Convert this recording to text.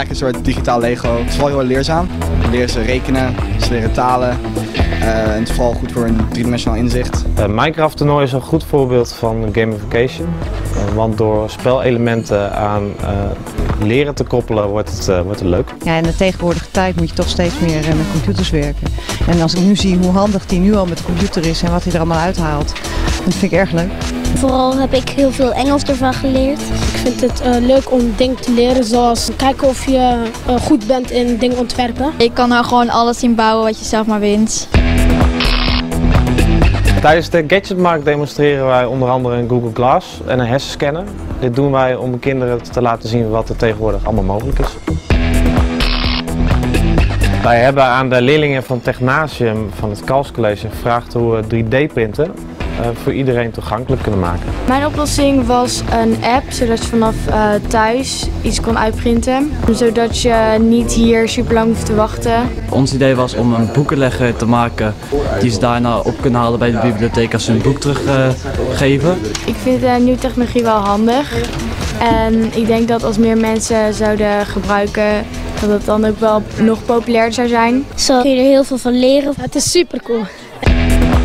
eigenlijk een soort digitaal Lego. Het is vooral heel leerzaam. Dan leren ze rekenen, ze leren talen. En het is vooral goed voor een driedimensionaal inzicht. Minecraft toernooi is een goed voorbeeld van gamification. Want door spelelementen aan leren te koppelen wordt het leuk. Ja, in de tegenwoordige tijd moet je toch steeds meer met computers werken. En als ik nu zie hoe handig die nu al met de computer is en wat hij er allemaal uithaalt, dat vind ik erg leuk. Vooral heb ik heel veel Engels ervan geleerd. Ik vind het leuk om dingen te leren, zoals kijken of je goed bent in dingen ontwerpen. Je kan nou gewoon alles zien bouwen wat je zelf maar wint. Tijdens de Gadgetmarkt demonstreren wij onder andere een Google Glass en een hersenscanner. Dit doen wij om kinderen te laten zien wat er tegenwoordig allemaal mogelijk is. Wij hebben aan de leerlingen van Technasium van het Kals College gevraagd hoe we 3D-printen voor iedereen toegankelijk kunnen maken. Mijn oplossing was een app, zodat je vanaf thuis iets kon uitprinten. Zodat je niet hier super lang hoeft te wachten. Ons idee was om een boekenlegger te maken die ze daarna op kunnen halen bij de bibliotheek als ze hun boek teruggeven. Ik vind de nieuwe technologie wel handig. En ik denk dat als meer mensen zouden gebruiken, dat het dan ook wel nog populairder zou zijn. Zo kun je er heel veel van leren. Het is super cool.